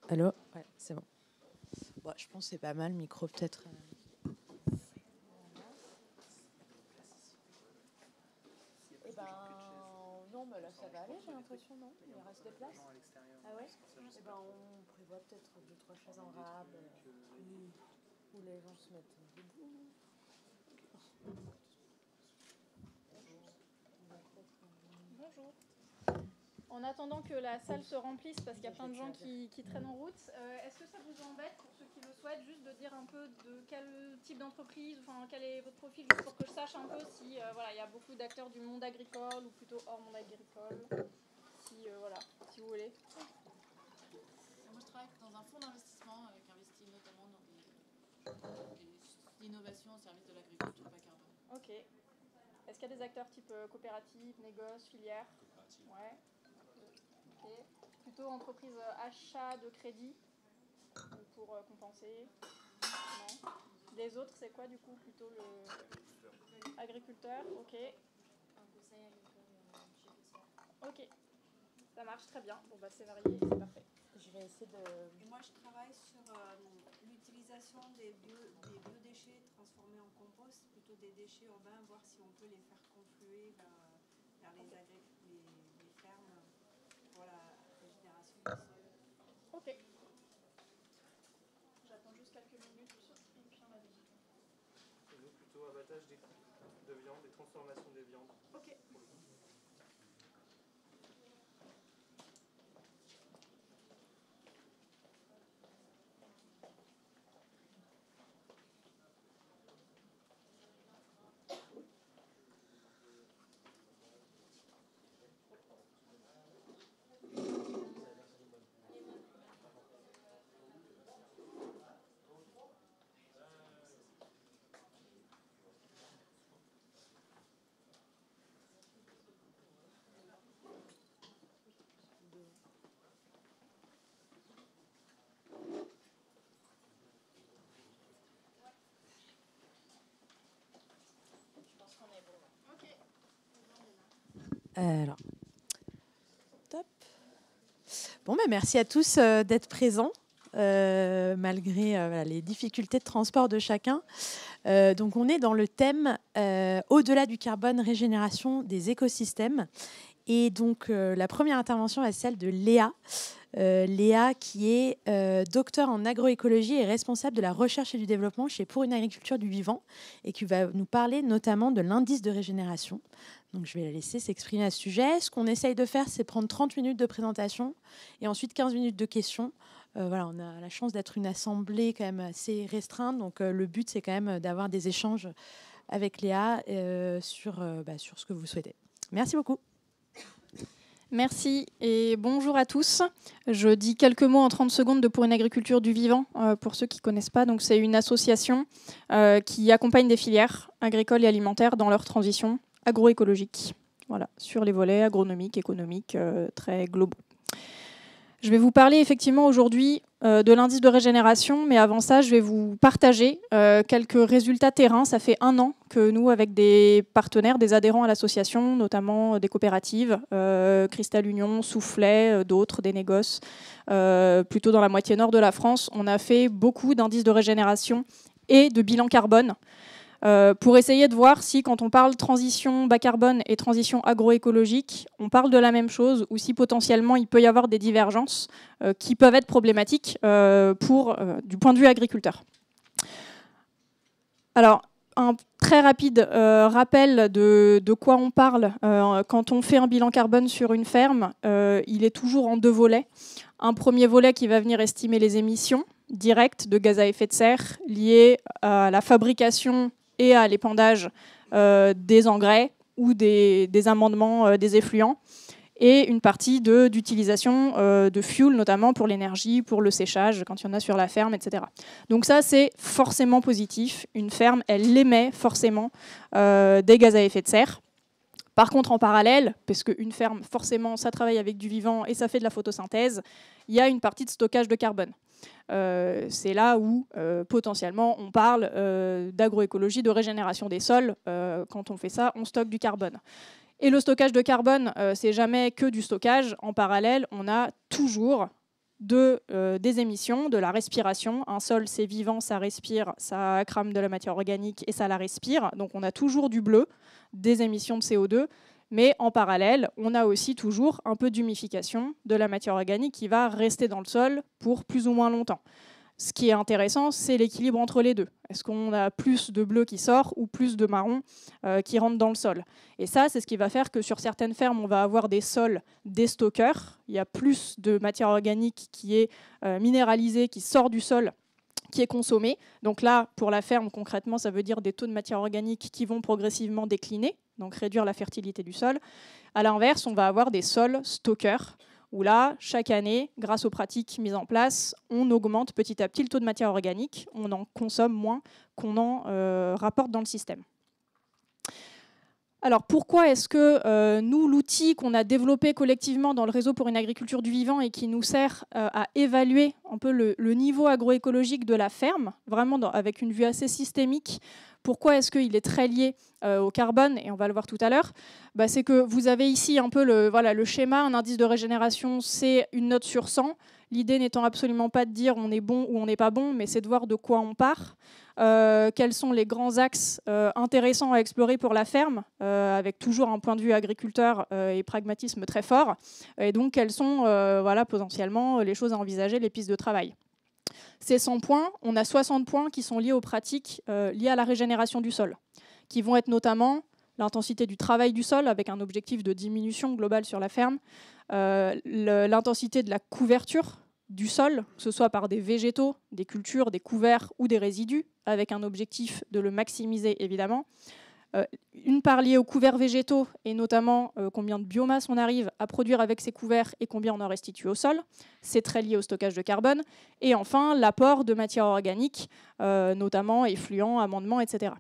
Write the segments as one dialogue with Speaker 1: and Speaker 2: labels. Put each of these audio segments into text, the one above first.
Speaker 1: Allô? Ouais, c'est bon. Bon, je pense que c'est pas mal, micro peut-être. Eh ben, non, mais là ça va aller, j'ai l'impression, non? Il reste des places? Ah ouais? Eh ben, on prévoit peut-être 2-3 chaises en rab, où les gens se mettent debout.
Speaker 2: Bonjour. En attendant que la salle se remplisse, parce qu'il y a plein de gens qui traînent en route, est-ce que ça vous embête, pour ceux qui le souhaitent, juste de dire un peu de quel type d'entreprise, enfin quel est votre profil, juste pour que je sache un peu si voilà, il y a beaucoup d'acteurs du monde agricole ou plutôt hors monde agricole, si voilà, si vous voulez.
Speaker 3: Moi, je travaille dans un fonds d'investissement qui investit notamment dans des innovations au service de l'agriculture bas carbone.
Speaker 2: Ok. Est-ce qu'il y a des acteurs type coopérative, négoce, filière? Ouais. Ok. Plutôt entreprise achat de crédit pour compenser? Non. Les autres, c'est quoi du coup? Plutôt le agriculteur? Ok.
Speaker 3: Un conseil agricole chez Fessler.
Speaker 2: Ok. Ça marche très bien. Bon, bah, c'est varié, c'est parfait.
Speaker 1: Je vais essayer de...
Speaker 4: Et moi, je travaille sur l'utilisation des biodéchets transformés en compost, plutôt des déchets urbains, voir si on peut les faire confluer vers les fermes pour la régénération du sol.
Speaker 2: Ok. J'attends juste quelques minutes et puis on a dit.
Speaker 5: Nous, plutôt abattage de viande et transformation des viandes.
Speaker 2: Ok.
Speaker 1: Alors, top. Bon, bah, merci à tous d'être présents, malgré voilà, les difficultés de transport de chacun. Donc, on est dans le thème au-delà du carbone, régénération des écosystèmes. Et donc, la première intervention est celle de Léa. Léa, qui est docteur en agroécologie et responsable de la recherche et du développement chez Pour une agriculture du vivant, et qui va nous parler notamment de l'indice de régénération. Donc, je vais la laisser s'exprimer à ce sujet. Ce qu'on essaye de faire, c'est prendre 30 minutes de présentation et ensuite 15 minutes de questions. Voilà, on a la chance d'être une assemblée quand même assez restreinte. Donc, le but, c'est quand même d'avoir des échanges avec Léa sur ce que vous souhaitez. Merci beaucoup.
Speaker 2: Merci et bonjour à tous. Je dis quelques mots en 30 secondes de Pour une agriculture du vivant, pour ceux qui ne connaissent pas. Donc, c'est une association qui accompagne des filières agricoles et alimentaires dans leur transition agroécologique, voilà, sur les volets agronomiques, économiques, très globaux. Je vais vous parler effectivement aujourd'hui de l'indice de régénération, mais avant ça, je vais vous partager quelques résultats terrain. Ça fait 1 an que nous, avec des partenaires, des adhérents à l'association, notamment des coopératives, Cristal Union, Soufflet, d'autres, des négoces, plutôt dans la moitié nord de la France, on a fait beaucoup d'indices de régénération et de bilan carbone, pour essayer de voir si, quand on parle transition bas carbone et transition agroécologique, on parle de la même chose ou si potentiellement il peut y avoir des divergences qui peuvent être problématiques du point de vue agriculteur. Alors, un très rapide rappel de quoi on parle. Quand on fait un bilan carbone sur une ferme, il est toujours en 2 volets. Un premier volet qui va venir estimer les émissions directes de gaz à effet de serre liées à la fabrication et à l'épandage des engrais ou des amendements des effluents, et une partie d'utilisation de fuel, notamment pour l'énergie, pour le séchage, quand il y en a sur la ferme, etc. Donc ça, c'est forcément positif. Une ferme, elle émet forcément des gaz à effet de serre. Par contre, en parallèle, parce qu'une ferme, forcément, ça travaille avec du vivant et ça fait de la photosynthèse, il y a une partie de stockage de carbone. C'est là où, potentiellement, on parle d'agroécologie, de régénération des sols. Quand on fait ça, on stocke du carbone. Et le stockage de carbone, c'est jamais que du stockage. En parallèle, on a toujours des émissions, de la respiration. Un sol, c'est vivant, ça respire, ça crame de la matière organique et ça la respire. Donc on a toujours du bleu, des émissions de CO2, mais en parallèle, on a aussi toujours un peu d'humification de la matière organique qui va rester dans le sol pour plus ou moins longtemps. Ce qui est intéressant, c'est l'équilibre entre les deux. Est-ce qu'on a plus de bleu qui sort ou plus de marron qui rentre dans le sol? Et ça, c'est ce qui va faire que sur certaines fermes, on va avoir des sols déstockeurs. Il y a plus de matière organique qui est minéralisée, qui sort du sol, qui est consommée. Donc là, pour la ferme, concrètement, ça veut dire des taux de matière organique qui vont progressivement décliner, donc réduire la fertilité du sol. À l'inverse, on va avoir des sols stockeurs, où là, chaque année, grâce aux pratiques mises en place, on augmente petit à petit le taux de matière organique, on en consomme moins qu'on en rapporte dans le système. Alors pourquoi est-ce que nous, l'outil qu'on a développé collectivement dans le réseau pour une agriculture du vivant et qui nous sert à évaluer un peu le niveau agroécologique de la ferme, vraiment avec une vue assez systémique, pourquoi est-ce qu'il est très lié au carbone, et on va le voir tout à l'heure, c'est que vous avez ici un peu le schéma, un indice de régénération, c'est une note sur 100. L'idée n'étant absolument pas de dire on est bon ou on n'est pas bon, mais c'est de voir de quoi on part, quels sont les grands axes intéressants à explorer pour la ferme, avec toujours un point de vue agriculteur et pragmatisme très fort, et donc quelles sont potentiellement les choses à envisager, les pistes de travail. Ces 100 points, on a 60 points qui sont liés aux pratiques liées à la régénération du sol, qui vont être notamment l'intensité du travail du sol, avec un objectif de diminution globale sur la ferme, l'intensité de la couverture du sol, que ce soit par des végétaux, des cultures, des couverts ou des résidus, avec un objectif de le maximiser évidemment. Une part liée aux couverts végétaux, et notamment combien de biomasse on arrive à produire avec ces couverts et combien on en restitue au sol. C'est très lié au stockage de carbone. Et enfin, l'apport de matières organiques, notamment effluents, amendements, etc.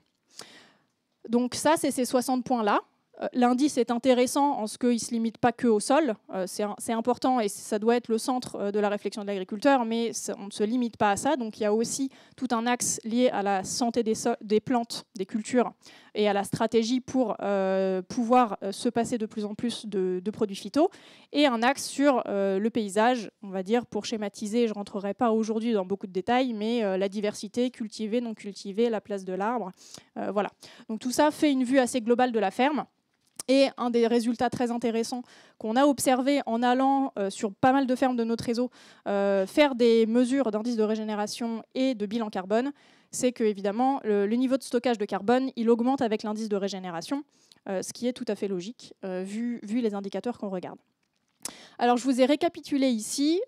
Speaker 2: Donc ça, c'est ces 60 points-là. L'indice est intéressant en ce qu'il ne se limite pas que au sol. C'est important et ça doit être le centre de la réflexion de l'agriculteur, mais on ne se limite pas à ça. Donc il y a aussi tout un axe lié à la santé des plantes, des cultures, et à la stratégie pour pouvoir se passer de plus en plus de produits phyto, et un axe sur le paysage, on va dire, pour schématiser. Je ne rentrerai pas aujourd'hui dans beaucoup de détails, mais la diversité, cultivée, non cultivée, la place de l'arbre. Voilà. Donc tout ça fait une vue assez globale de la ferme. Et un des résultats très intéressants qu'on a observé en allant sur pas mal de fermes de notre réseau faire des mesures d'indice de régénération et de bilan carbone, c'est que évidemment le niveau de stockage de carbone il augmente avec l'indice de régénération, ce qui est tout à fait logique vu les indicateurs qu'on regarde. Alors je vous ai récapitulé ici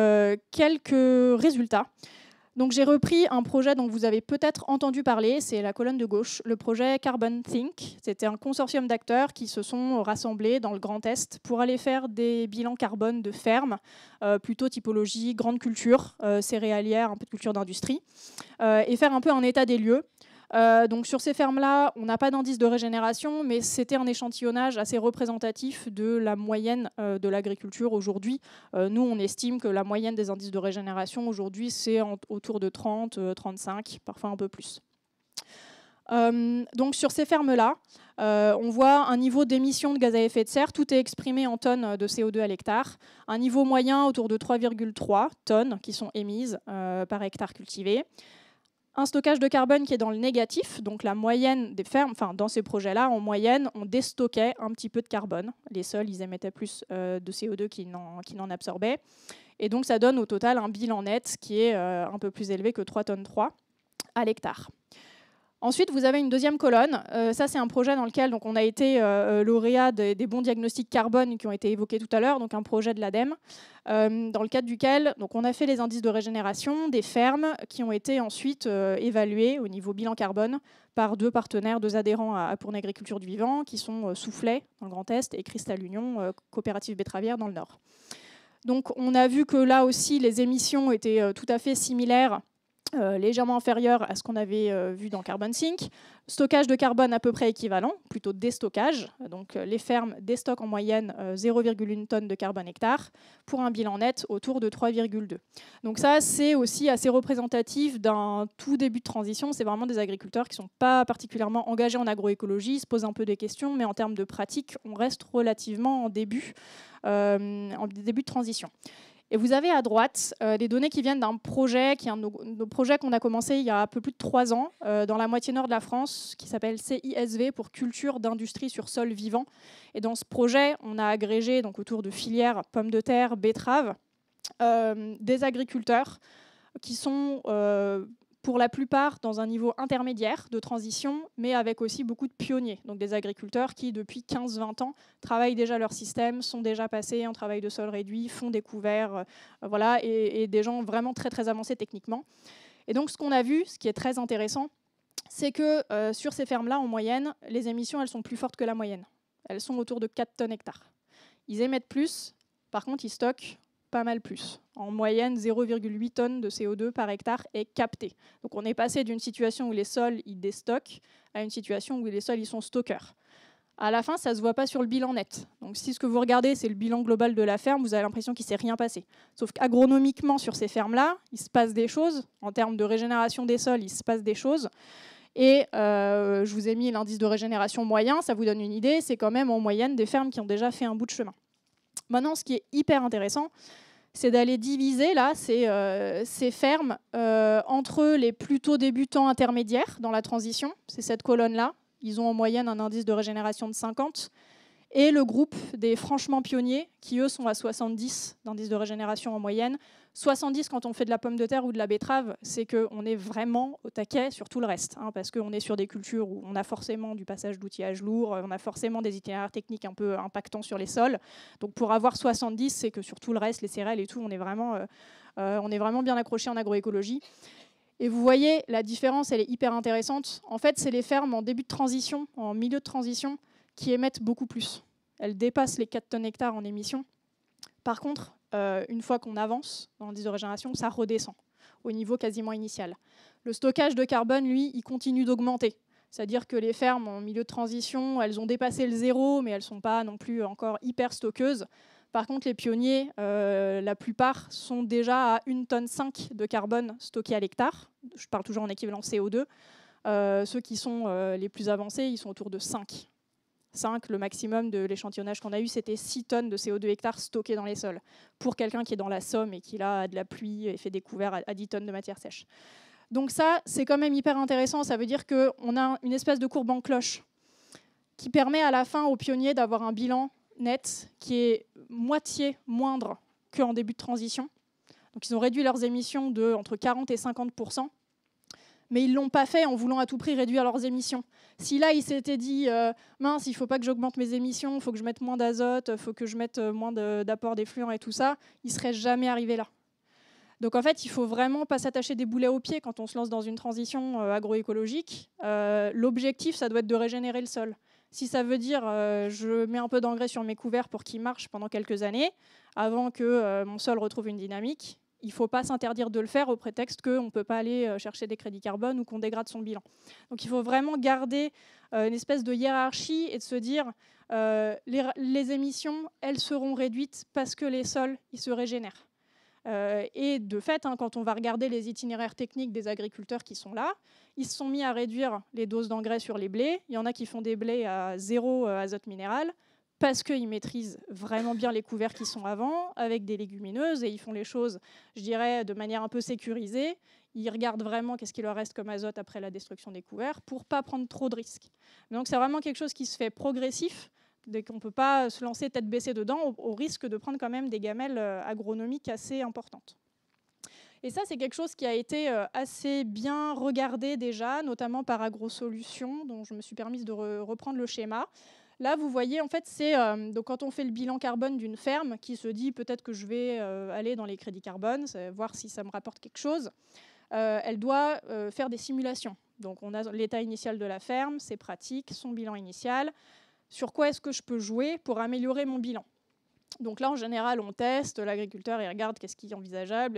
Speaker 2: quelques résultats. Donc j'ai repris un projet dont vous avez peut-être entendu parler, c'est la colonne de gauche, le projet Carbon Think. C'était un consortium d'acteurs qui se sont rassemblés dans le Grand Est pour aller faire des bilans carbone de fermes, plutôt typologie grande culture, céréalière, un peu de culture d'industrie, et faire un peu un état des lieux. Donc sur ces fermes-là, on n'a pas d'indice de régénération, mais c'était un échantillonnage assez représentatif de la moyenne de l'agriculture aujourd'hui. Nous, on estime que la moyenne des indices de régénération aujourd'hui, c'est autour de 30, 35, parfois un peu plus. Donc sur ces fermes-là, on voit un niveau d'émission de gaz à effet de serre, tout est exprimé en tonnes de CO2 à l'hectare, un niveau moyen autour de 3,3 tonnes qui sont émises par hectare cultivé. Un stockage de carbone qui est dans le négatif, donc la moyenne des fermes, enfin dans ces projets-là, en moyenne, on déstockait un petit peu de carbone. Les sols, ils émettaient plus de CO2 qu'ils n'en absorbaient. Et donc ça donne au total un bilan net qui est un peu plus élevé que 3,3 tonnes à l'hectare. Ensuite, vous avez une deuxième colonne. Ça, c'est un projet dans lequel donc, on a été lauréat des bons diagnostics carbone qui ont été évoqués tout à l'heure, donc un projet de l'ADEME, dans le cadre duquel donc, on a fait les indices de régénération des fermes qui ont été ensuite évalués au niveau bilan carbone par deux partenaires, deux adhérents à Pour une agriculture du vivant, qui sont Soufflet dans le Grand Est et Cristal Union, coopérative betteravière dans le Nord. Donc on a vu que là aussi, les émissions étaient tout à fait similaires, légèrement inférieur à ce qu'on avait vu dans Carbon Think. Stockage de carbone à peu près équivalent, plutôt déstockage. Donc les fermes déstockent en moyenne 0,1 tonne de carbone hectare pour un bilan net autour de 3,2. Donc ça, c'est aussi assez représentatif d'un tout début de transition. C'est vraiment des agriculteurs qui ne sont pas particulièrement engagés en agroécologie, se posent un peu des questions, mais en termes de pratique, on reste relativement en début de transition. Et vous avez à droite des données qui viennent d'un projet, qui est un de nos projets qu'on a commencé il y a un peu plus de 3 ans, dans la moitié nord de la France, qui s'appelle CISV, pour culture d'industrie sur sol vivant. Et dans ce projet, on a agrégé donc, autour de filières pommes de terre, betteraves, des agriculteurs qui sont pour la plupart dans un niveau intermédiaire de transition, mais avec aussi beaucoup de pionniers, donc des agriculteurs qui, depuis 15-20 ans, travaillent déjà leur système, sont déjà passés en travail de sol réduit, font des couverts, voilà, et des gens vraiment très, très avancés techniquement. Et donc, ce qu'on a vu, ce qui est très intéressant, c'est que sur ces fermes-là, en moyenne, les émissions, elles sont plus fortes que la moyenne. Elles sont autour de 4 tonnes hectares. Ils émettent plus, par contre, ils stockent pas mal plus. En moyenne, 0,8 tonnes de CO2 par hectare est capté. Donc on est passé d'une situation où les sols ils déstockent à une situation où les sols ils sont stockeurs. À la fin, ça ne se voit pas sur le bilan net. Donc si ce que vous regardez, c'est le bilan global de la ferme, vous avez l'impression qu'il ne s'est rien passé. Sauf qu'agronomiquement, sur ces fermes-là, il se passe des choses. En termes de régénération des sols, il se passe des choses. Et je vous ai mis l'indice de régénération moyen, ça vous donne une idée. C'est quand même en moyenne des fermes qui ont déjà fait un bout de chemin. Maintenant, ce qui est hyper intéressant, c'est d'aller diviser là, ces fermes entre les plutôt débutants intermédiaires dans la transition, c'est cette colonne-là, ils ont en moyenne un indice de régénération de 50, et le groupe des franchement pionniers, qui eux sont à 70 d'indice de régénération en moyenne. 70 quand on fait de la pomme de terre ou de la betterave, c'est qu'on est vraiment au taquet sur tout le reste, hein, parce qu'on est sur des cultures où on a forcément du passage d'outillage lourd, on a forcément des itinéraires techniques un peu impactants sur les sols. Donc pour avoir 70, c'est que sur tout le reste, les céréales et tout, on est vraiment bien accroché en agroécologie. Et vous voyez, la différence, elle est hyper intéressante. En fait, c'est les fermes en début de transition, en milieu de transition, qui émettent beaucoup plus. Elles dépassent les 4 tonnes hectares en émissions. Par contre, une fois qu'on avance dans l'indice de régénération, ça redescend au niveau quasiment initial. Le stockage de carbone, lui, il continue d'augmenter. C'est-à-dire que les fermes en milieu de transition, elles ont dépassé le zéro, mais elles ne sont pas non plus encore hyper stockeuses. Par contre, les pionniers, la plupart, sont déjà à 1,5 tonne de carbone stocké à l'hectare. Je parle toujours en équivalent CO2. Ceux qui sont les plus avancés, ils sont autour de 5. 5, le maximum de l'échantillonnage qu'on a eu, c'était 6 tonnes de CO2 hectares stockées dans les sols. Pour quelqu'un qui est dans la Somme et qui là, a de la pluie et fait des couverts à 10 tonnes de matière sèche. Donc ça, c'est quand même hyper intéressant. Ça veut dire qu'on a une espèce de courbe en cloche qui permet à la fin aux pionniers d'avoir un bilan net qui est moitié moindre qu'en début de transition. Donc ils ont réduit leurs émissions de entre 40 et 50%. Mais ils ne l'ont pas fait en voulant à tout prix réduire leurs émissions. Si là, ils s'étaient dit mince, il ne faut pas que j'augmente mes émissions, il faut que je mette moins d'azote, il faut que je mette moins d'apport d'effluents et tout ça, ils ne seraient jamais arrivés là. Donc en fait, il ne faut vraiment pas s'attacher des boulets aux pieds quand on se lance dans une transition agroécologique. L'objectif, ça doit être de régénérer le sol. Si ça veut dire je mets un peu d'engrais sur mes couverts pour qu'ils marchent pendant quelques années, avant que mon sol retrouve une dynamique, il ne faut pas s'interdire de le faire au prétexte qu'on ne peut pas aller chercher des crédits carbone ou qu'on dégrade son bilan. Donc il faut vraiment garder une espèce de hiérarchie et de se dire les émissions, elles seront réduites parce que les sols, ils se régénèrent. Et de fait, quand on va regarder les itinéraires techniques des agriculteurs qui sont là, ils se sont mis à réduire les doses d'engrais sur les blés. Il y en a qui font des blés à 0 azote minéral, parce qu'ils maîtrisent vraiment bien les couverts qui sont avant, avec des légumineuses, et ils font les choses, je dirais, de manière un peu sécurisée. Ils regardent vraiment qu'est-ce qu'il leur reste comme azote après la destruction des couverts, pour ne pas prendre trop de risques. Donc c'est vraiment quelque chose qui se fait progressif, dès qu'on ne peut pas se lancer tête baissée dedans, au risque de prendre quand même des gamelles agronomiques assez importantes. Et ça, c'est quelque chose qui a été assez bien regardé déjà, notamment par AgroSolutions, dont je me suis permise de reprendre le schéma. Là, vous voyez, en fait, c'est donc quand on fait le bilan carbone d'une ferme qui se dit peut-être que je vais aller dans les crédits carbone, voir si ça me rapporte quelque chose, elle doit faire des simulations. Donc on a l'état initial de la ferme, ses pratiques, son bilan initial. Sur quoi est-ce que je peux jouer pour améliorer mon bilan ? Donc là, en général, on teste, l'agriculteur il regarde qu'est-ce qui est envisageable,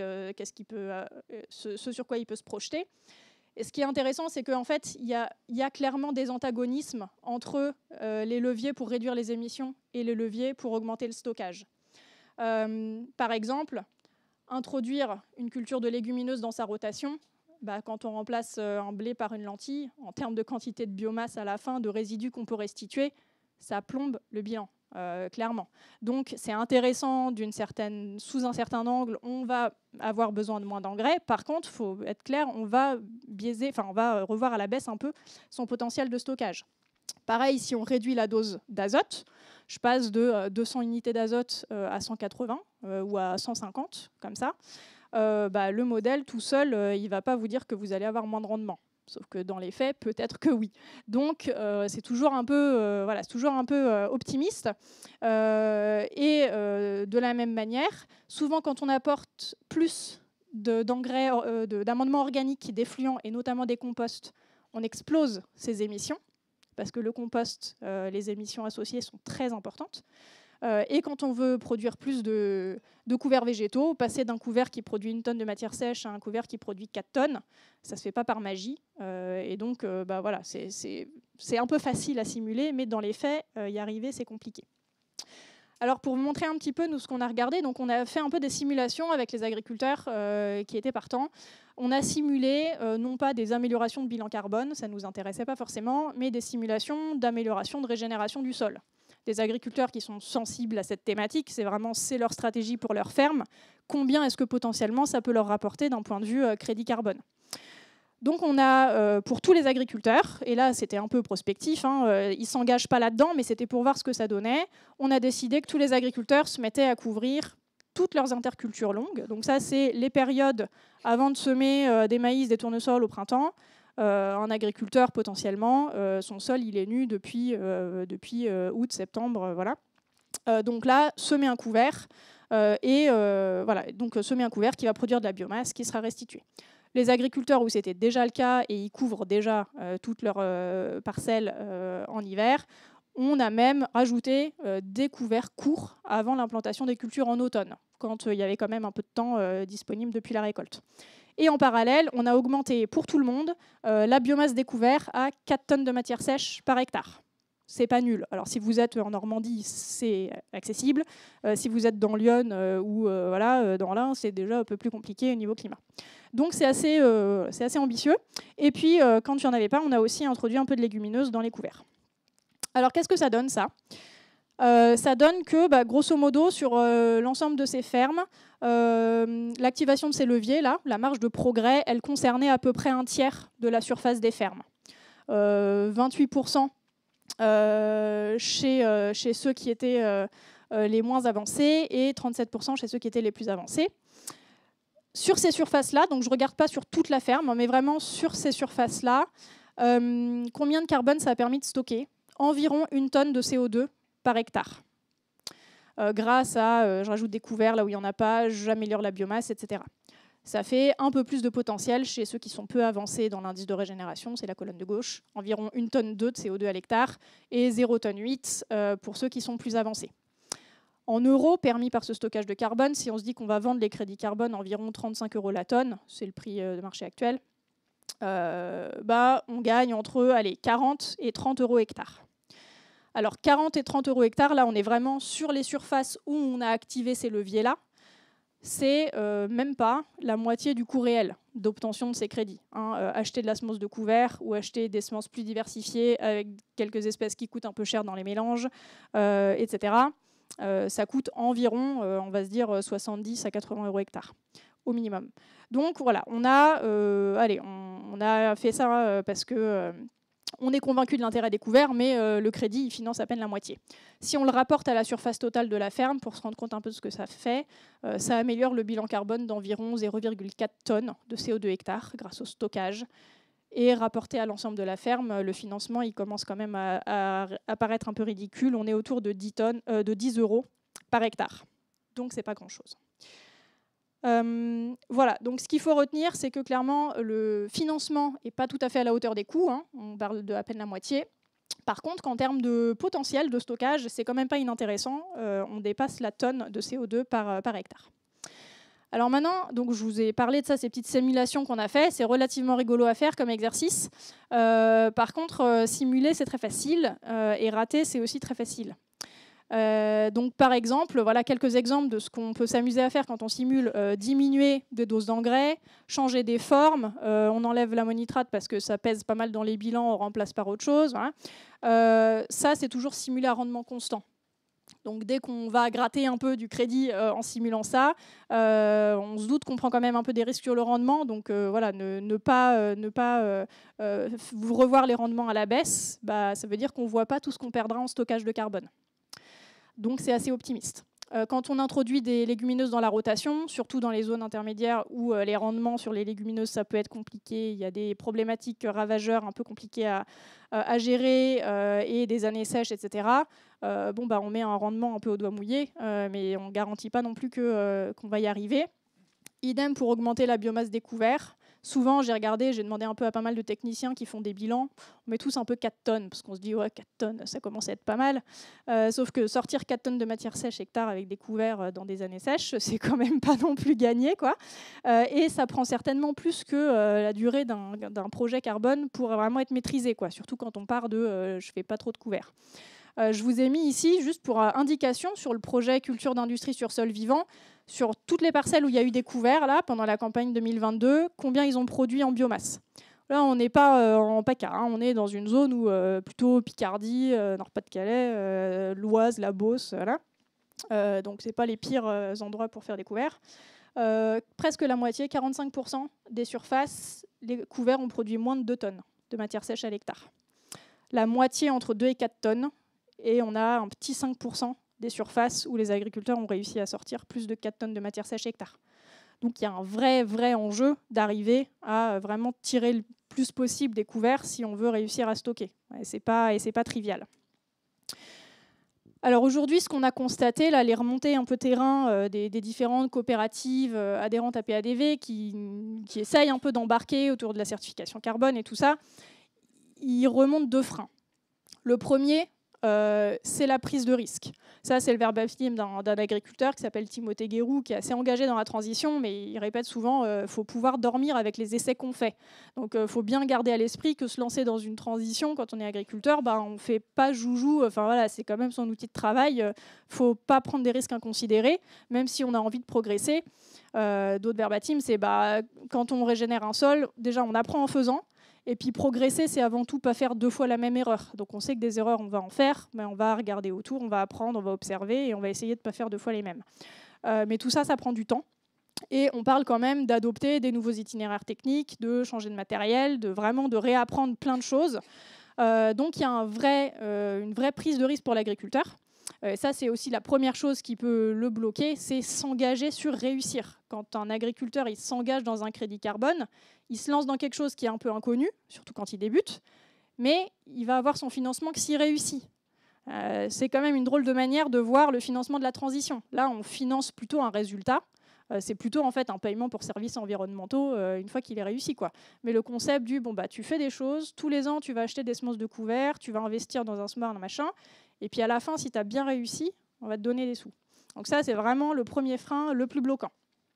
Speaker 2: ce sur quoi il peut se projeter. Et ce qui est intéressant, c'est qu'en fait, il y a clairement des antagonismes entre les leviers pour réduire les émissions et les leviers pour augmenter le stockage. Par exemple, introduire une culture de légumineuses dans sa rotation, quand on remplace un blé par une lentille, en termes de quantité de biomasse à la fin, de résidus qu'on peut restituer, ça plombe le bilan. clairement. Donc c'est intéressant sous un certain angle, on va avoir besoin de moins d'engrais. Par contre, il faut être clair, on va revoir à la baisse un peu son potentiel de stockage. Pareil, si on réduit la dose d'azote, je passe de 200 unités d'azote à 180 ou à 150, comme ça, le modèle tout seul, il ne va pas vous dire que vous allez avoir moins de rendement. Sauf que dans les faits, peut-être que oui. Donc, c'est toujours un peu, optimiste. De la même manière, souvent quand on apporte plus d'engrais, d'amendements organiques, d'effluents et notamment des composts, on explose ces émissions. Parce que le compost, les émissions associées sont très importantes. Et quand on veut produire plus de couverts végétaux, passer d'un couvert qui produit 1 tonne de matière sèche à un couvert qui produit 4 tonnes, ça ne se fait pas par magie. Et donc, c'est un peu facile à simuler, mais dans les faits, y arriver, c'est compliqué. Alors, pour vous montrer un petit peu, nous, ce qu'on a regardé, donc on a fait un peu des simulations avec les agriculteurs qui étaient partants. On a simulé, non pas des améliorations de bilan carbone, ça ne nous intéressait pas forcément, mais des simulations d'amélioration de régénération du sol. Des agriculteurs qui sont sensibles à cette thématique, c'est leur stratégie pour leur ferme. Combien est-ce que potentiellement ça peut leur rapporter d'un point de vue crédit carbone ? Donc on a, pour tous les agriculteurs, et là c'était un peu prospectif, ils ne s'engagent pas là-dedans, mais c'était pour voir ce que ça donnait, on a décidé que tous les agriculteurs se mettaient à couvrir toutes leurs intercultures longues. Donc ça, c'est les périodes avant de semer des maïs, des tournesols au printemps. Un agriculteur, potentiellement, son sol, il est nu depuis août, septembre, voilà. Donc là, semer un couvert, semer un couvert qui va produire de la biomasse qui sera restituée. Les agriculteurs où c'était déjà le cas et ils couvrent déjà toutes leurs parcelles en hiver, on a même rajouté des couverts courts avant l'implantation des cultures en automne, quand il y avait quand même un peu de temps disponible depuis la récolte. Et en parallèle, on a augmenté pour tout le monde la biomasse des couverts à 4 tonnes de matière sèche par hectare. C'est pas nul. Alors si vous êtes en Normandie, c'est accessible. Si vous êtes dans Lyon dans l'Ain, c'est déjà un peu plus compliqué au niveau climat. Donc c'est assez ambitieux. Et puis quand il n'y en avait pas, on a aussi introduit un peu de légumineuses dans les couverts. Alors qu'est-ce que ça donne, ça ? Ça donne que, grosso modo, sur l'ensemble de ces fermes, l'activation de ces leviers, là, la marge de progrès, elle concernait à peu près un tiers de la surface des fermes. 28% chez ceux qui étaient les moins avancés et 37% chez ceux qui étaient les plus avancés. Sur ces surfaces-là, donc je ne regarde pas sur toute la ferme, mais vraiment sur ces surfaces-là, combien de carbone ça a permis de stocker ? Environ 1 tonne de CO2 par hectare. Grâce à, je rajoute des couverts là où il n'y en a pas, j'améliore la biomasse, etc. Ça fait un peu plus de potentiel chez ceux qui sont peu avancés dans l'indice de régénération, c'est la colonne de gauche, environ 1 tonne 2 de CO2 à l'hectare et 0,8 tonne pour ceux qui sont plus avancés. En euros permis par ce stockage de carbone, si on se dit qu'on va vendre les crédits carbone environ 35 € la tonne, c'est le prix de marché actuel, on gagne entre 40 et 30 € hectare. Alors 40 et 30 € hectare, là on est vraiment sur les surfaces où on a activé ces leviers-là. C'est même pas la moitié du coût réel d'obtention de ces crédits. Acheter de la semence de couvert ou acheter des semences plus diversifiées avec quelques espèces qui coûtent un peu cher dans les mélanges, etc. Ça coûte environ, on va se dire, 70 à 80 € hectare, au minimum. Donc voilà, on a fait ça parce que on est convaincu de l'intérêt des couverts, mais le crédit, il finance à peine la moitié. Si on le rapporte à la surface totale de la ferme, pour se rendre compte un peu de ce que ça fait, ça améliore le bilan carbone d'environ 0,4 tonnes de CO2 hectare grâce au stockage. Et rapporté à l'ensemble de la ferme, le financement, il commence quand même à paraître un peu ridicule. On est autour de 10 € par hectare. Donc, ce n'est pas grand-chose. Voilà, donc ce qu'il faut retenir, c'est que clairement, le financement n'est pas tout à fait à la hauteur des coûts. On parle de à peine la moitié. Par contre, qu'en termes de potentiel de stockage, c'est quand même pas inintéressant. On dépasse la tonne de CO2 par hectare. Alors maintenant, donc je vous ai parlé de ça, ces petites simulations qu'on a fait. C'est relativement rigolo à faire comme exercice. Par contre, simuler, c'est très facile. Et rater, c'est aussi très facile. Donc par exemple, voilà quelques exemples de ce qu'on peut s'amuser à faire quand on simule. Diminuer des doses d'engrais, changer des formes, on enlève l'ammonitrate parce que ça pèse pas mal dans les bilans, on remplace par autre chose. Voilà. Ça, c'est toujours simulé à rendement constant. Donc dès qu'on va gratter un peu du crédit en simulant ça, on se doute qu'on prend quand même un peu des risques sur le rendement. Donc voilà, ne pas vous revoir les rendements à la baisse, ça veut dire qu'on ne voit pas tout ce qu'on perdra en stockage de carbone. Donc c'est assez optimiste. Quand on introduit des légumineuses dans la rotation, surtout dans les zones intermédiaires où les rendements sur les légumineuses, ça peut être compliqué, il y a des problématiques ravageurs un peu compliquées à gérer et des années sèches, etc. On met un rendement un peu au doigt mouillé, mais on ne garantit pas non plus qu'on va y arriver. Idem pour augmenter la biomasse des couverts. Souvent, j'ai demandé un peu à pas mal de techniciens qui font des bilans. On met tous un peu 4 tonnes, parce qu'on se dit, ouais, 4 tonnes, ça commence à être pas mal. Sauf que sortir 4 tonnes de matière sèche hectare avec des couverts dans des années sèches, c'est quand même pas non plus gagné, quoi. Et ça prend certainement plus que la durée d'un projet carbone pour vraiment être maîtrisé, quoi. Surtout quand on part de je fais pas trop de couverts. Je vous ai mis ici, juste pour indication, sur le projet culture d'industrie sur sol vivant, sur toutes les parcelles où il y a eu des couverts là, pendant la campagne 2022, combien ils ont produit en biomasse. Là, on n'est pas en PACA, hein, on est dans une zone où plutôt Picardie, Nord-Pas-de-Calais, l'Oise, la Beauce, voilà. Donc ce n'est pas les pires endroits pour faire des couverts. Presque la moitié, 45% des surfaces, les couverts ont produit moins de 2 tonnes de matière sèche à l'hectare. La moitié entre 2 et 4 tonnes. Et on a un petit 5% des surfaces où les agriculteurs ont réussi à sortir plus de 4 tonnes de matière sèche hectare. Donc il y a un vrai enjeu d'arriver à vraiment tirer le plus possible des couverts si on veut réussir à stocker. Et c'est pas trivial. Alors aujourd'hui, ce qu'on a constaté, là, les remontées un peu terrain des différentes coopératives adhérentes à PADV qui essayent un peu d'embarquer autour de la certification carbone et tout ça, ils remontent 2 freins. Le premier, c'est la prise de risque. Ça, c'est le verbatim d'un agriculteur qui s'appelle Timothée Guéroux, qui est assez engagé dans la transition, mais il répète souvent qu'il faut pouvoir dormir avec les essais qu'on fait. Donc, il faut bien garder à l'esprit que se lancer dans une transition, quand on est agriculteur, on ne fait pas joujou. Enfin, voilà, c'est quand même son outil de travail. Il ne faut pas prendre des risques inconsidérés, même si on a envie de progresser. D'autres verbatim, c'est quand on régénère un sol, déjà, on apprend en faisant. Et puis progresser, c'est avant tout pas faire 2 fois la même erreur. Donc on sait que des erreurs, on va en faire, mais on va regarder autour, on va apprendre, on va observer et on va essayer de ne pas faire 2 fois les mêmes. Mais tout ça, ça prend du temps. Et on parle quand même d'adopter des nouveaux itinéraires techniques, de changer de matériel, de réapprendre plein de choses. Donc il y a une vraie prise de risque pour l'agriculteur. Ça, c'est aussi la première chose qui peut le bloquer, c'est s'engager sur réussir. Quand un agriculteur il s'engage dans un crédit carbone, il se lance dans quelque chose qui est un peu inconnu, surtout quand il débute, mais il va avoir son financement que s'il réussit. C'est quand même une drôle de manière de voir le financement de la transition. Là, on finance plutôt un résultat. C'est plutôt en fait un paiement pour services environnementaux une fois qu'il est réussi, quoi. Mais le concept du tu fais des choses, tous les ans tu vas acheter des semences de couverts, tu vas investir dans un smart, machin, et puis à la fin, si tu as bien réussi, on va te donner des sous. Donc ça, c'est vraiment le premier frein le plus bloquant.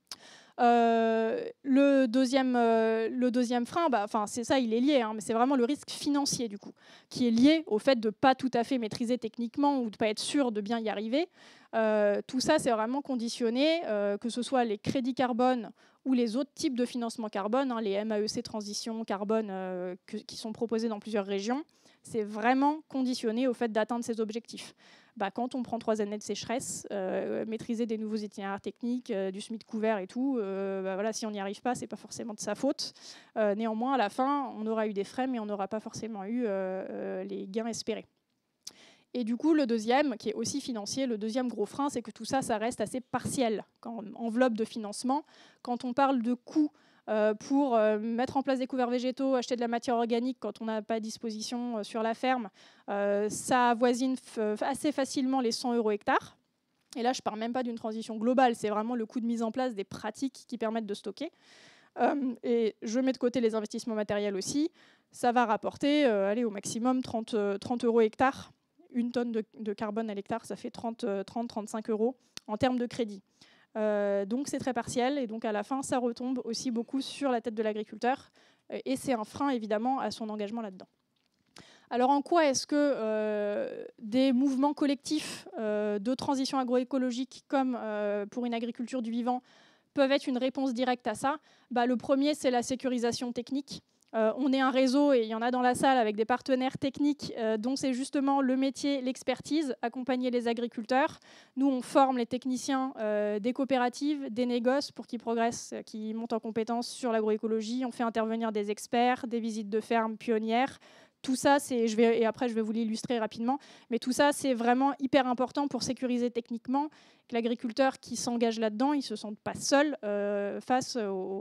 Speaker 2: Le deuxième frein, c'est ça, il est lié, hein, mais c'est vraiment le risque financier du coup, qui est lié au fait de ne pas tout à fait maîtriser techniquement ou de ne pas être sûr de bien y arriver. Tout ça, c'est vraiment conditionné, que ce soit les crédits carbone ou les autres types de financement carbone, hein, les MAEC transition carbone qui sont proposés dans plusieurs régions. C'est vraiment conditionné au fait d'atteindre ces objectifs. Quand on prend 3 années de sécheresse, maîtriser des nouveaux itinéraires techniques, du semis de couvert et tout, voilà, si on n'y arrive pas, ce n'est pas forcément de sa faute. Néanmoins, à la fin, on aura eu des frais, mais on n'aura pas forcément eu les gains espérés. Et du coup, le deuxième, qui est aussi financier, le deuxième gros frein, c'est que tout ça, ça reste assez partiel. Quand enveloppe de financement, quand on parle de coûts pour mettre en place des couverts végétaux, acheter de la matière organique quand on n'a pas à disposition sur la ferme, ça avoisine assez facilement les 100 € hectare. Et là, je ne parle même pas d'une transition globale, c'est vraiment le coût de mise en place des pratiques qui permettent de stocker. Et je mets de côté les investissements matériels aussi. Ça va rapporter au maximum 30 € hectare. Une tonne de carbone à l'hectare, ça fait 30-35 € en termes de crédit. Donc c'est très partiel et donc à la fin ça retombe aussi beaucoup sur la tête de l'agriculteur et c'est un frein évidemment à son engagement là-dedans. Alors en quoi est-ce que des mouvements collectifs de transition agroécologique comme pour une agriculture du vivant peuvent être une réponse directe à ça ? Le premier, c'est la sécurisation technique. On est un réseau, et il y en a dans la salle, avec des partenaires techniques dont c'est justement le métier, l'expertise, accompagner les agriculteurs. Nous, on forme les techniciens des coopératives, des négoces pour qu'ils progressent, qu'ils montent en compétences sur l'agroécologie. On fait intervenir des experts, des visites de fermes pionnières. Tout ça, et après je vais vous l'illustrer rapidement, mais tout ça, c'est vraiment hyper important pour sécuriser techniquement que l'agriculteur qui s'engage là-dedans, il ne se sente pas seul face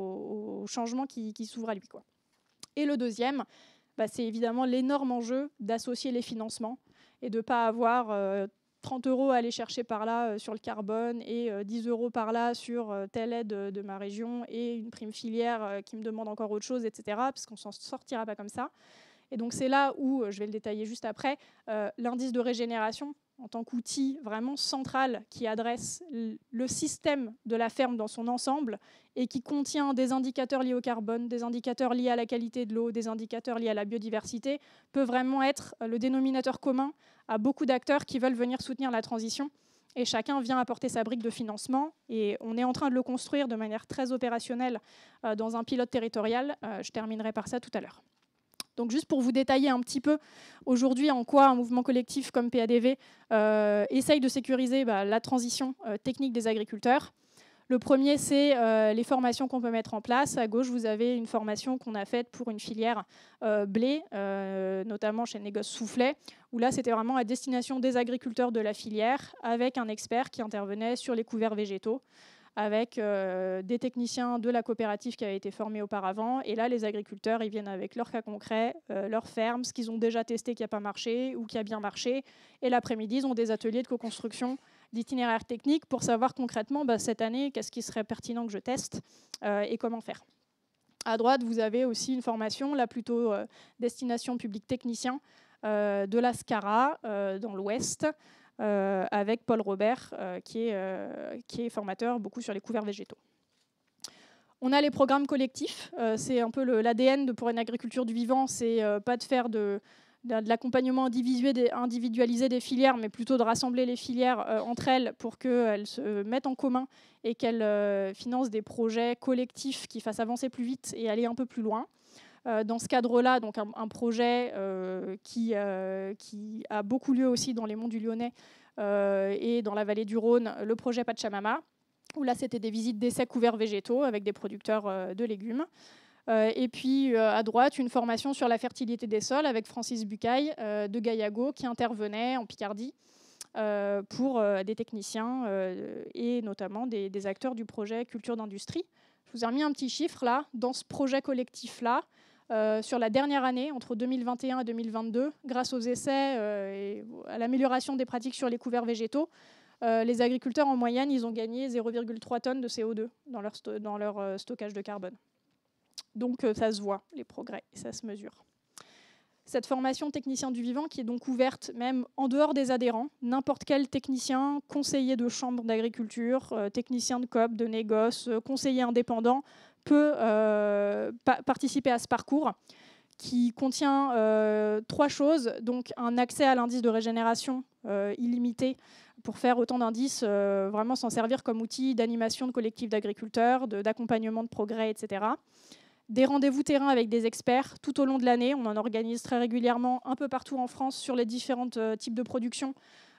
Speaker 2: aux changements qui s'ouvrent à lui, quoi. Et le deuxième, c'est évidemment l'énorme enjeu d'associer les financements et de ne pas avoir 30 € à aller chercher par là sur le carbone et 10 € par là sur telle aide de ma région et une prime filière qui me demande encore autre chose, etc. Parce qu'on ne s'en sortira pas comme ça. Et donc c'est là où, je vais le détailler juste après, l'indice de régénération, en tant qu'outil vraiment central qui adresse le système de la ferme dans son ensemble et qui contient des indicateurs liés au carbone, des indicateurs liés à la qualité de l'eau, des indicateurs liés à la biodiversité, peut vraiment être le dénominateur commun à beaucoup d'acteurs qui veulent venir soutenir la transition. Et chacun vient apporter sa brique de financement. Et on est en train de le construire de manière très opérationnelle dans un pilote territorial. Je terminerai par ça tout à l'heure. Donc juste pour vous détailler un petit peu aujourd'hui en quoi un mouvement collectif comme PADV essaye de sécuriser la transition technique des agriculteurs. Le premier, c'est les formations qu'on peut mettre en place. À gauche, vous avez une formation qu'on a faite pour une filière blé, notamment chez Négoce Soufflet, où là, c'était vraiment à destination des agriculteurs de la filière, avec un expert qui intervenait sur les couverts végétaux, avec des techniciens de la coopérative qui avaient été formés auparavant. Et là, les agriculteurs, ils viennent avec leur cas concret, leur ferme, ce qu'ils ont déjà testé qui n'a pas marché ou qui a bien marché. Et l'après-midi, ils ont des ateliers de co-construction, d'itinéraires techniques pour savoir concrètement, cette année, qu'est-ce qui serait pertinent que je teste et comment faire. À droite, vous avez aussi une formation, là plutôt destination public technicien, de la SCARA dans l'Ouest, avec Paul Robert, qui est formateur beaucoup sur les couverts végétaux. On a les programmes collectifs, c'est un peu l'ADN pour une agriculture du vivant, c'est pas de faire de l'accompagnement individualisé des filières, mais plutôt de rassembler les filières entre elles pour qu'elles se mettent en commun et qu'elles financent des projets collectifs qui fassent avancer plus vite et aller un peu plus loin. Dans ce cadre-là, donc un projet qui a beaucoup lieu aussi dans les monts du Lyonnais et dans la vallée du Rhône, le projet Pachamama, où là c'était des visites d'essais couverts végétaux avec des producteurs de légumes. Et puis à droite, une formation sur la fertilité des sols avec Francis Bucaille de Gaillago qui intervenait en Picardie pour des techniciens et notamment des acteurs du projet Culture d'Industrie. Je vous ai remis un petit chiffre là, dans ce projet collectif-là, sur la dernière année, entre 2021 et 2022, grâce aux essais et à l'amélioration des pratiques sur les couverts végétaux, les agriculteurs en moyenne, ils ont gagné 0,3 tonnes de CO2 dans leur stockage de carbone. Donc ça se voit, les progrès, et ça se mesure. Cette formation technicien du vivant qui est donc ouverte même en dehors des adhérents, n'importe quel technicien, conseiller de chambre d'agriculture, technicien de coop, de négoce, conseiller indépendant peut participer à ce parcours qui contient 3 choses, donc un accès à l'indice de régénération illimité pour faire autant d'indices, vraiment s'en servir comme outil d'animation de collectifs d'agriculteurs, d'accompagnement de progrès, etc. Des rendez-vous terrain avec des experts tout au long de l'année. On en organise très régulièrement un peu partout en France sur les différents types de production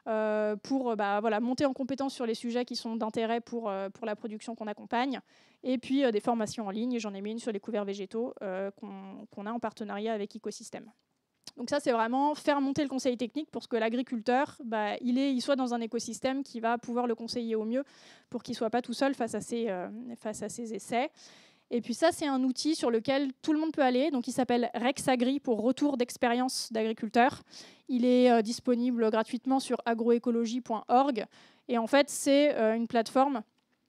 Speaker 2: pour monter en compétence sur les sujets qui sont d'intérêt pour la production qu'on accompagne. Et puis des formations en ligne, j'en ai mis une sur les couverts végétaux qu'on a en partenariat avec Écosystème. Donc ça, c'est vraiment faire monter le conseil technique pour que l'agriculteur il soit dans un écosystème qui va pouvoir le conseiller au mieux pour qu'il ne soit pas tout seul face à ses essais. Et puis ça, c'est un outil sur lequel tout le monde peut aller. Donc il s'appelle RexAgri pour retour d'expérience d'agriculteur. Il est disponible gratuitement sur agroécologie.org. Et en fait, c'est une plateforme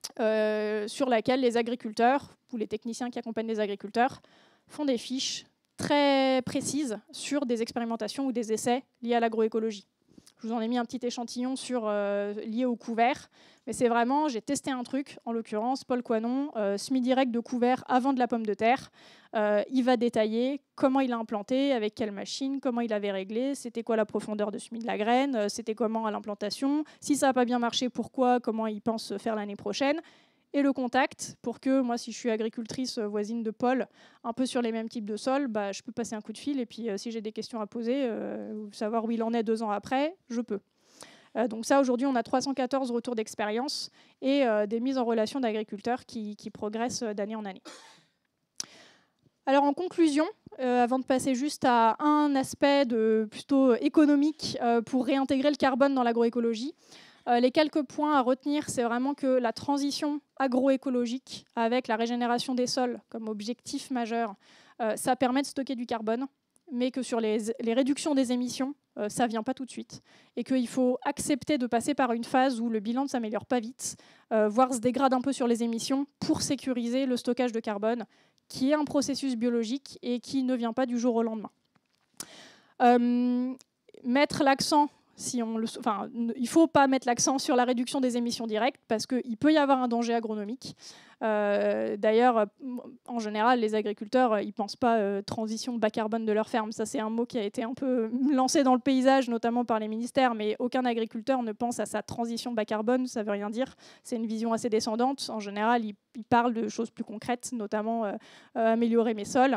Speaker 2: sur laquelle les agriculteurs ou les techniciens qui accompagnent les agriculteurs font des fiches très précises sur des expérimentations ou des essais liés à l'agroécologie. Je vous en ai mis un petit échantillon lié au couvert. Mais c'est vraiment, j'ai testé un truc, en l'occurrence, Paul Coinon, semi-direct de couvert avant de la pomme de terre. Il va détailler comment il a implanté, avec quelle machine, comment il avait réglé, c'était quoi la profondeur de semis de la graine, c'était comment à l'implantation, si ça n'a pas bien marché, pourquoi, comment il pense faire l'année prochaine. et le contact pour que moi, si je suis agricultrice voisine de Paul, un peu sur les mêmes types de sols, bah, je peux passer un coup de fil et puis si j'ai des questions à poser, savoir où il en est 2 ans après, je peux. Donc ça, aujourd'hui, on a 314 retours d'expérience et des mises en relation d'agriculteurs qui progressent d'année en année. Alors en conclusion, avant de passer juste à un aspect plutôt économique pour réintégrer le carbone dans l'agroécologie, les quelques points à retenir, c'est vraiment que la transition agroécologique avec la régénération des sols comme objectif majeur, ça permet de stocker du carbone, mais que sur les réductions des émissions, ça ne vient pas tout de suite. Et qu'il faut accepter de passer par une phase où le bilan ne s'améliore pas vite, voire se dégrade un peu sur les émissions pour sécuriser le stockage de carbone, qui est un processus biologique et qui ne vient pas du jour au lendemain. Mettre l'accent, il ne faut pas mettre l'accent sur la réduction des émissions directes parce qu'il peut y avoir un danger agronomique. D'ailleurs, en général, les agriculteurs, ils ne pensent pas transition bas carbone de leur ferme. Ça, c'est un mot qui a été un peu lancé dans le paysage, notamment par les ministères, mais aucun agriculteur ne pense à sa transition bas carbone, ça ne veut rien dire. C'est une vision assez descendante. En général, ils parlent de choses plus concrètes, notamment améliorer mes sols.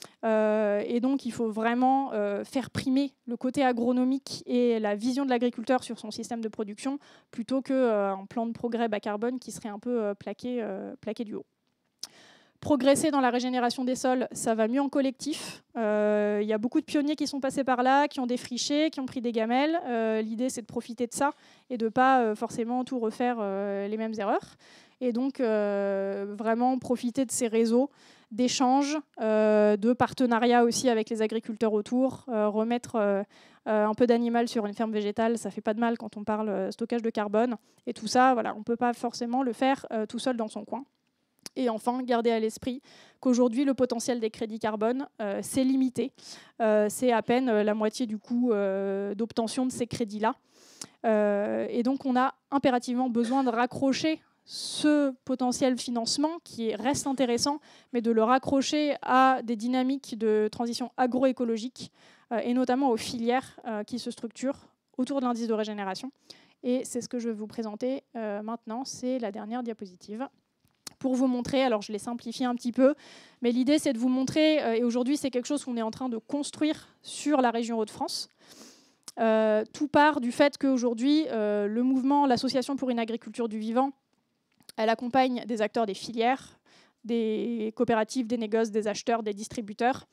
Speaker 2: Et donc, il faut vraiment faire primer le côté agronomique et la vision de l'agriculteur sur son système de production, plutôt qu'un plan de progrès bas carbone qui serait un peu plaqué du haut. Progresser dans la régénération des sols, ça va mieux en collectif. Il y a beaucoup de pionniers qui sont passés par là, qui ont défriché, qui ont pris des gamelles. L'idée, c'est de profiter de ça et de ne pas forcément tout refaire les mêmes erreurs. Et donc, vraiment profiter de ces réseaux d'échanges, de partenariats aussi avec les agriculteurs autour, remettre un peu d'animal sur une ferme végétale, ça ne fait pas de mal quand on parle stockage de carbone. Et tout ça, voilà, on ne peut pas forcément le faire tout seul dans son coin. Et enfin, garder à l'esprit qu'aujourd'hui, le potentiel des crédits carbone, c'est limité. C'est à peine la moitié du coût d'obtention de ces crédits-là. Et donc, on a impérativement besoin de raccrocher ce potentiel financement qui reste intéressant, mais de le raccrocher à des dynamiques de transition agroécologique et notamment aux filières qui se structurent autour de l'indice de régénération. Et c'est ce que je vais vous présenter maintenant. C'est la dernière diapositive. Pour vous montrer, alors je l'ai simplifié un petit peu, mais l'idée c'est de vous montrer, et aujourd'hui c'est quelque chose qu'on est en train de construire sur la région Hauts-de-France. Tout part du fait qu'aujourd'hui, le mouvement, l'association pour une agriculture du vivant, elle accompagne des acteurs des filières, des coopératives, des négoces, des acheteurs, des distributeurs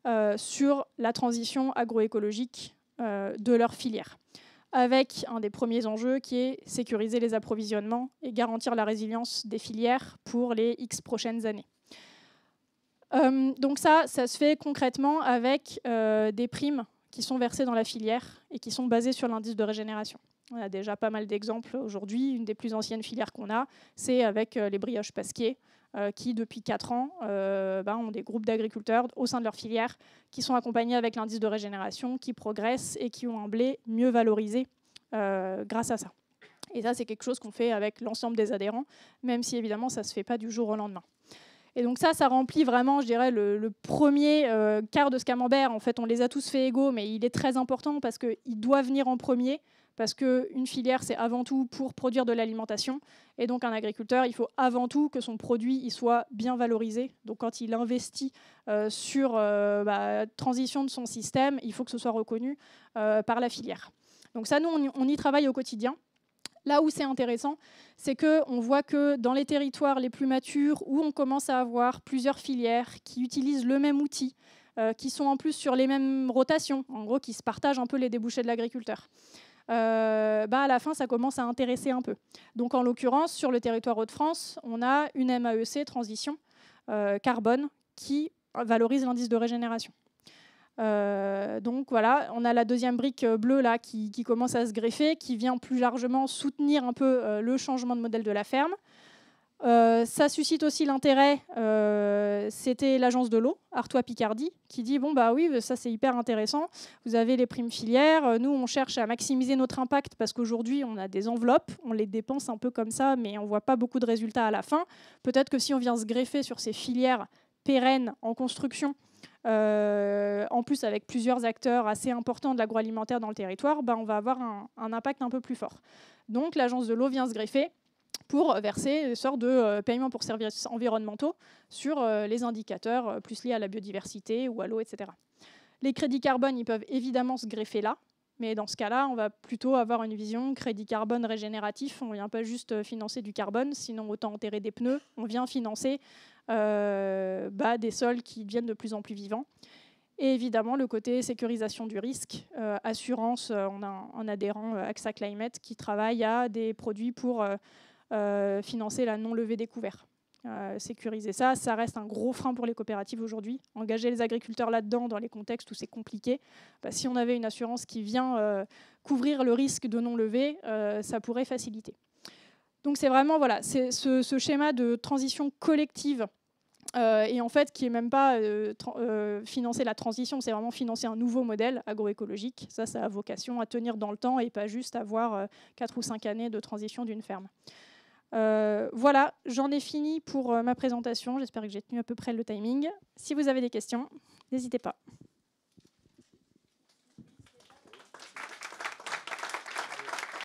Speaker 2: sur la transition agroécologique de leur filière, avec un des premiers enjeux qui est sécuriser les approvisionnements et garantir la résilience des filières pour les X prochaines années. Donc ça se fait concrètement avec des primes qui sont versées dans la filière et qui sont basées sur l'indice de régénération. On a déjà pas mal d'exemples aujourd'hui. Une des plus anciennes filières qu'on a, c'est avec les brioches Pasquier, qui, depuis 4 ans, ont des groupes d'agriculteurs au sein de leur filière qui sont accompagnés avec l'indice de régénération, qui progressent et qui ont un blé mieux valorisé grâce à ça. Et ça, c'est quelque chose qu'on fait avec l'ensemble des adhérents, même si, évidemment, ça ne se fait pas du jour au lendemain. Et donc ça remplit vraiment, je dirais, le premier quart de ce camembert. En fait, on les a tous fait égaux, mais il est très important parce qu'il doit venir en premier, parce qu'une filière, c'est avant tout pour produire de l'alimentation. Et donc, un agriculteur, il faut avant tout que son produit il soit bien valorisé. Donc, quand il investit sur transition de son système, il faut que ce soit reconnu par la filière. Donc ça, nous, on y travaille au quotidien. Là où c'est intéressant, c'est qu'on voit que dans les territoires les plus matures, où on commence à avoir plusieurs filières qui utilisent le même outil, qui sont en plus sur les mêmes rotations, en gros, qui se partagent un peu les débouchés de l'agriculteur, à la fin, ça commence à intéresser un peu. Donc, en l'occurrence, sur le territoire Hauts-de-France, on a une MAEC transition carbone qui valorise l'indice de régénération. Donc voilà, on a la deuxième brique bleue là qui commence à se greffer, qui vient plus largement soutenir un peu le changement de modèle de la ferme. Ça suscite aussi l'intérêt, c'était l'agence de l'eau, Artois Picardie, qui dit bon bah oui, ça c'est hyper intéressant, vous avez les primes filières, nous on cherche à maximiser notre impact parce qu'aujourd'hui on a des enveloppes, on les dépense un peu comme ça, mais on voit pas beaucoup de résultats à la fin. Peut-être que si on vient se greffer sur ces filières pérennes en construction, en plus avec plusieurs acteurs assez importants de l'agroalimentaire dans le territoire, on va avoir un impact un peu plus fort. Donc l'agence de l'eau vient se greffer pour verser une sorte de paiement pour services environnementaux sur les indicateurs plus liés à la biodiversité ou à l'eau, etc. Les crédits carbone, ils peuvent évidemment se greffer là, mais dans ce cas-là, on va plutôt avoir une vision crédit carbone régénératif. On ne vient pas juste financer du carbone, sinon autant enterrer des pneus. On vient financer des sols qui deviennent de plus en plus vivants. Et évidemment, le côté sécurisation du risque, assurance, on a un adhérent, AXA Climate, qui travaille à des produits pour financer la non-levée des couverts. Sécuriser ça reste un gros frein pour les coopératives aujourd'hui. Engager les agriculteurs là-dedans dans les contextes où c'est compliqué, si on avait une assurance qui vient couvrir le risque de non-levée, ça pourrait faciliter. Donc c'est vraiment ce schéma de transition collective et en fait qui n'est même pas financer la transition, c'est vraiment financer un nouveau modèle agroécologique. Ça a vocation à tenir dans le temps et pas juste avoir 4 ou 5 années de transition d'une ferme. Voilà, j'en ai fini pour ma présentation. J'espère que j'ai tenu à peu près le timing. Si vous avez des questions, n'hésitez pas.